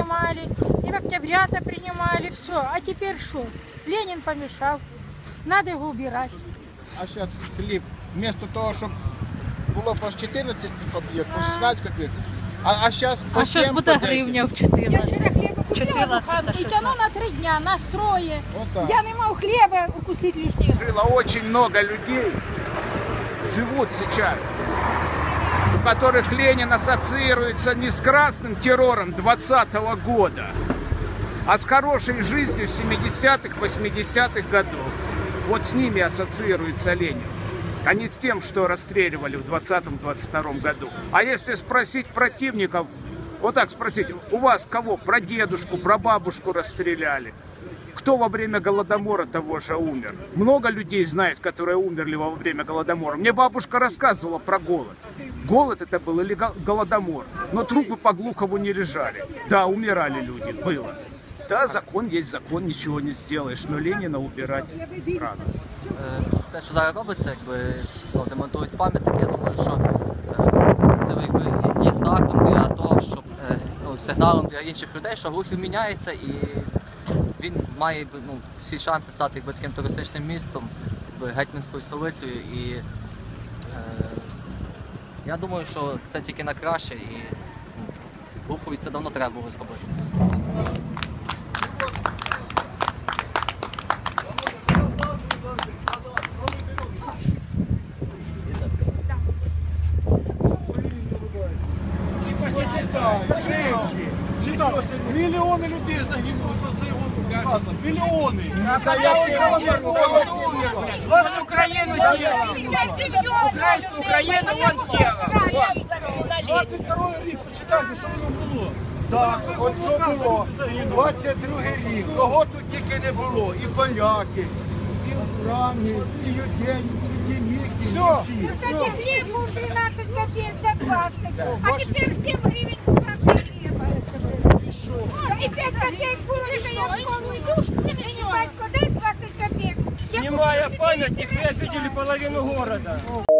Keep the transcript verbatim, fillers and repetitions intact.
принимали, и в октября-то принимали, все. А теперь что? Ленин помешал. Надо его убирать. А сейчас хлеб, вместо того, чтобы было по четырнадцать копеек, по шестнадцать копеек, а, а сейчас по А семь, сейчас буде по десять. гривня в Я чотирнадцять. вчера хлеба купила четырнадцать, буханку, и шестнадцать. тяну на три дня, настрое. Вот так. Я не могу хлеба укусить лишнего. Жило очень много людей, живут сейчас, у которых Ленин ассоциируется не с красным террором двадцатого года, а с хорошей жизнью семидесятых, восьмидесятых годов. Вот с ними ассоциируется Ленин, а не с тем, что расстреливали в двадцатом-двадцать втором году. А если спросить противников, вот так спросить, у вас кого? Про дедушку, про бабушку расстреляли? Кто во время Голодомора того же умер? Много людей знает, которые умерли во время Голодомора. Мне бабушка рассказывала про голод. Голод это был или Голодомор. Но трупы по Глухову не лежали. Да, умирали люди, было. Да, закон есть закон, ничего не сделаєш, но Леніна убирать рано. Те, що зараз робиться, якби ну, демонтують пам'ятник, я думаю, що е, це якби є стартом для того, щоб е, ну, сигналом для інших людей, що Глухів міняється і він має ну, всі шанси стати якби, таким туристичним містом, якби, гетьманською столицею. І е, я думаю, що це тільки на краще і ну, Глухові це давно треба було зробити. Мільйони людей загинули за його указом. Мільйони. Вот с Украину сделал. Украинскую Украину он сделал. двадцять другий рік, почитайте, що воно було. Так, от що було. двадцять другий рік. Кого тут тільки не було. І поляки, і українці, і юденці, і дініки, і всі. Кстати, хлеб был тринадцать копеек до двадцать, а теперь семь гривен купить хлеба. И пять копеек было, что я в школу иду, и начинать куда двадцать копеек. Снимая памятник, вы обидели половину города.